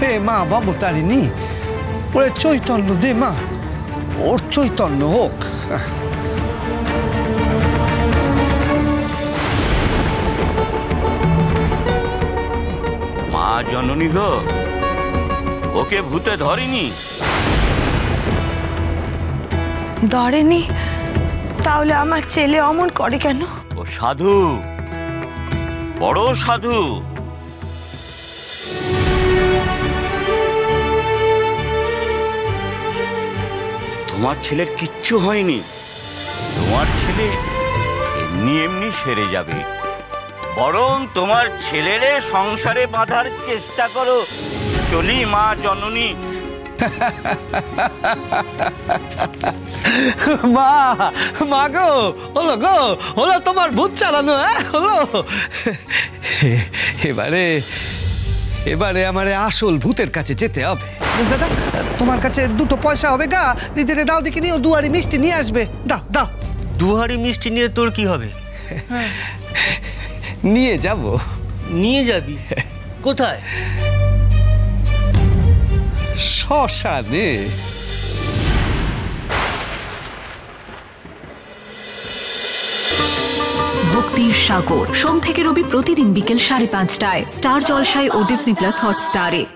হে মা ভবতারিণী, ওরে চৈতন্য দে মা, ওর চৈতন্য হোক। মা জননী গো, ওকে ভূতে ধরেনি? ধরেনি? তাহলে আমার ছেলে অমন করে কেন? ও সাধু, বড় সাধু। তোমার ছেলের কিচ্ছু হয়নি, তোমার ছেলে এমনি এমনি সেরে যাবে। বরং তোমার ছেলেরে সংসারে বাঁধার চেষ্টা করো। চলি মা জননী। মা, মা গো, হলো তোমার ভূত চালানো, হ্যাঁ হলো। এবারে আমারে আসল ভূতের কাছে যেতে হবে। দাদা, তোমার কাছে 2টো পয়সা হবে গা, দিদিরে দাও দেখি নিও, 2 হাঁড়ি মিষ্টি নিয়ে আসবে। দাও দাও। 2 হাঁড়ি মিষ্টি নিয়ে তোর কি হবে? নিয়ে যাব। নিয়ে যাবি কোথায়? শ্মশানে। ভক্তির সাগর সোম থেকে রবি প্রতিদিন বিকেল 5:30টায় স্টার জলসায় ও ডিজনি প্লাস হটস্টারে।